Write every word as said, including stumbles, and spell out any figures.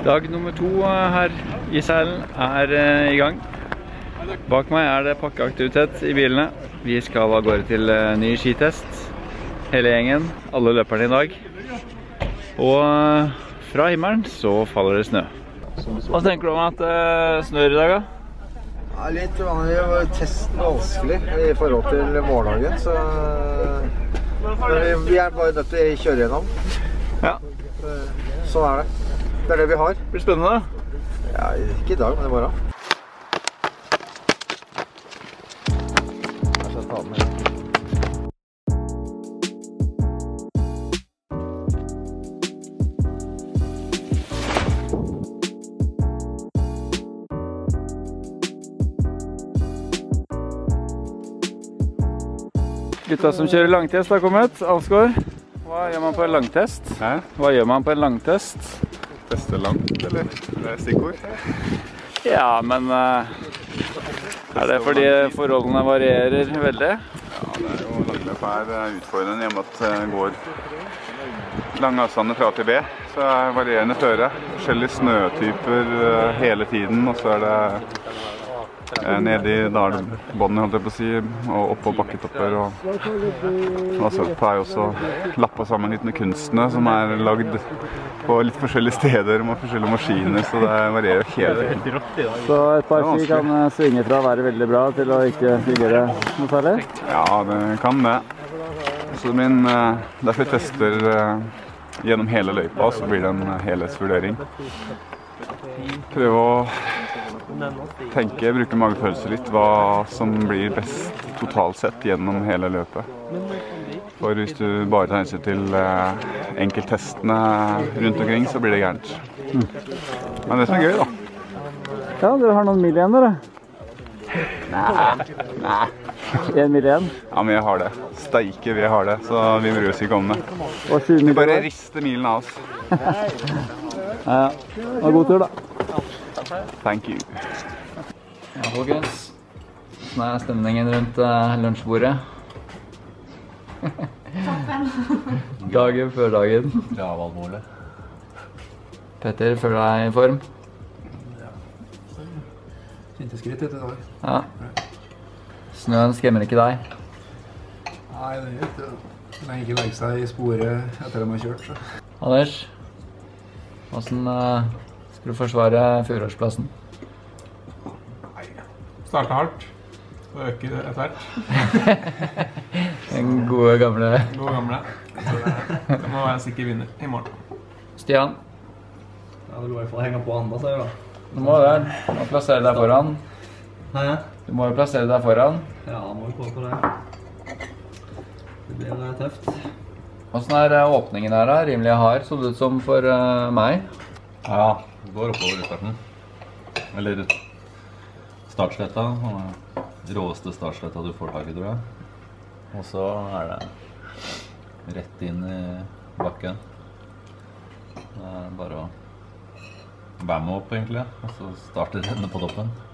Dag nummer to her i Sælen er i gang. Bak meg er det pakkeaktivitet i bilene. Vi skal av gårde til ny skitest. Hele gjengen, alle løperne i dag. Og fra himmelen så faller det snø. Hva tenker du om at det snør i dag da? Ja, litt vanlig, testen er vanskelig i forhold til morgendagen, så vi er bare nødt til å kjøre gjennom. Ja. Sånn er det. Det er det vi har. Det blir spennende da? Ja, ikke i dag, men i morgen. Jeg skal ta den med. Gutta som kjører langtest har kommet. Alsgaard, hva gjør man på en langtest? Hæ? Hva gjør man på en langtest? Teste langt, eller? Det er stikkord. Ja, men uh, er det fordi forholdene varierer veldig? Ja, det er jo langløp er utfordrende i og med at det går lange avstander fra A til B. Så er det varierende føre, forskjellige snøtyper hele tiden, og så er det ned i dalbånden, holdt jeg på å si, og opp på bakketopper. Og, og så er jo også lappet sammen litt med kunstene som er lagd på litt forskjellige steder med forskjellige maskiner, så det varierer hele tiden. Så et par ski kan svinge fra å være veldig bra til å ikke fungere noe særlig? Ja, det kan det. Så min, derfor jeg tester gjennom hele løypa, så blir det en helhetsvurdering. Prøve å tenke, bruke magefølelse litt, hva som blir best totalt sett gjennom hele løpet. For hvis du bare tar hensyn til eh, enkelttestene rundt omkring, så blir det gærent. Mm. Men det som er gøy da. Ja, dere har noen mil igjen, dere. Nei, nei. En mil igjen? Ja, men jeg har det. Steike, vi har det, så vi bryr oss ikke om det. Og sju mil. Vi bare rister milen av oss. Ja, og god tur da. Thank you. Ja, folkens. Sånn er stemningen rundt uh, lunsjbordet. Dagen før dagen. Gravalmålet. Petter, føler deg i form? Ja. Fint skritt etter dag. Ja. Snøen skremmer ikke deg? Nei, det er ikke. Så lenge ikke legger seg i sporet etter de har kjørt, så. Anders, hvordan uh, skal du forsvare fjorårsplassen? Nei, starte hardt og øke etter hvert. Den gode gamle. Gode gamle. Så det, det må være en sikker vinner i morgen. Stian? Ja, det må i hvert fall henge på andre, sier jeg da. Du må vel, du må plassere deg foran. Hæ? Du må jo plassere deg foran. Ja, må jo gå på det. Det blir tøft. Hvordan er uh, åpningen her da? Rimelig hard, så det ut som for uh, meg. Ja, det går oppover i starten. Eller startsletta, den råeste startsletta du får tak i, tror jeg. Og så er det rett inn i bakken. Det er bare å være med opp egentlig, og så starter rennene på toppen.